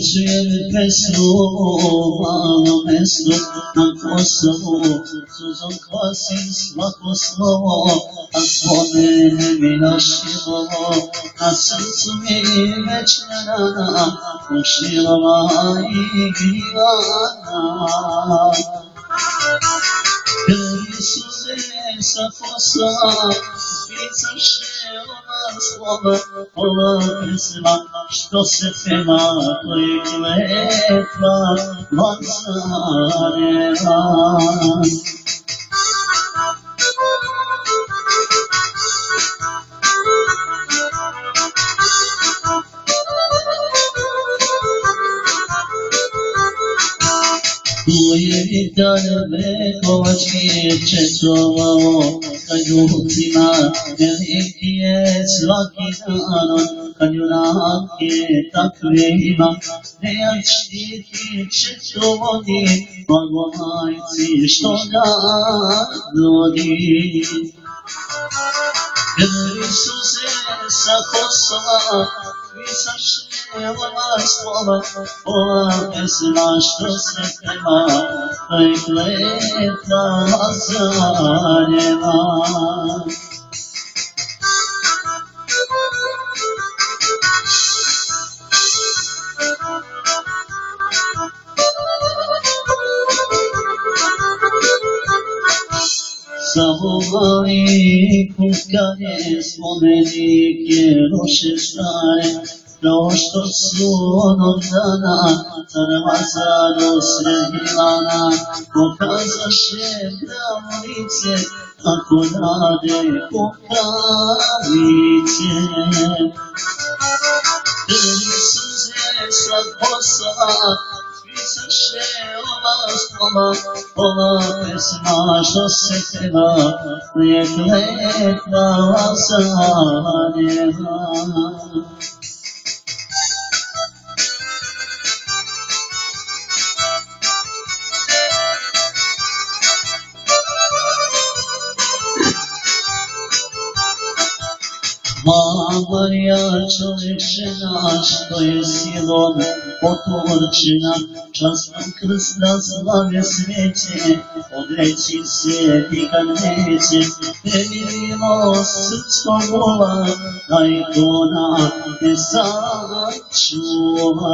Uçuyor Meslu'ma Meslu Nakosu Suzun Kasis Lakosu Asvone Minaşimo Nasılsumi Meçlana Uşirama İgivana Иисусе, Сафоса, Спицавши у нас слова, полотесла, что сефема, твои клетва, Лазарева. Уединенные ковачки часового каютина, великие слакинано, каюнанки так вейма, не очтите часовоги, благовайцы, что дадоги. Иисусе, Сахосова, Висошева слова, Полотесла, что сефема, твои клетва Лазарева. Забывай, пускай спомени, рошишай, то, что суном дана, Сарвазаду средилана, показаше на улице, аккураде покровите. Иисусе, Сахоса, Списаше у вас дома, полотесла, что сефема, твоя клетва Лазарева. Мария, човечина, что je silom potorčena, častom krsta slave svete, odreći se nikad neće, nemilo srpsko vola, da ikona ne sačuva.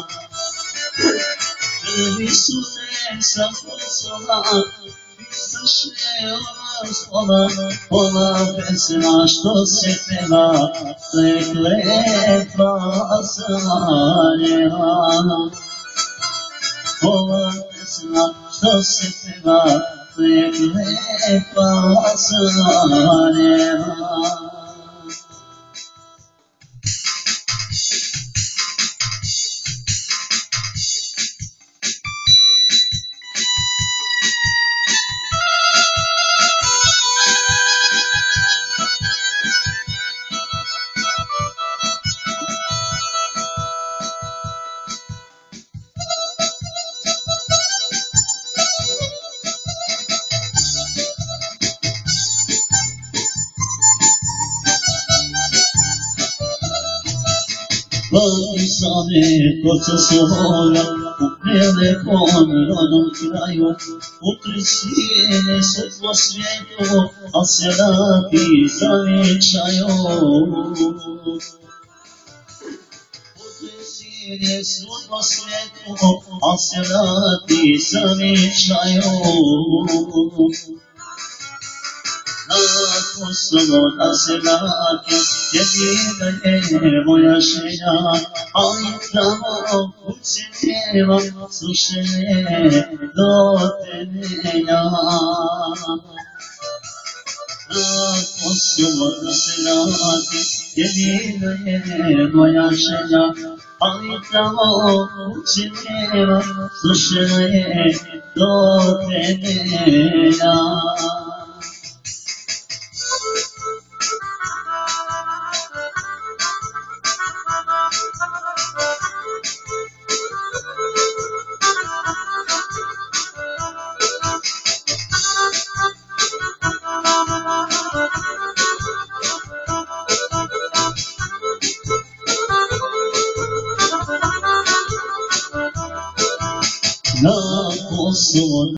Isuse, Safosova, Висошева слова, полотесла, что сефема, твоя клетва Лазарева. Полотесла, что сефема, твоя клетва Лазарева. Same koca svoja, u dalekom rodnom kraju, u prisijene svetlo svijetu, a se radi zavičaju. U prisijene svetlo svijetu, a se radi zavičaju. Nakon sloboda se vrati, jedina je moja želja, ali tamo kući nema slušenje do temelja. Nakon sloboda se vrati, jedina je moja želja, ali tamo kući nema slušenje do temelja. الصور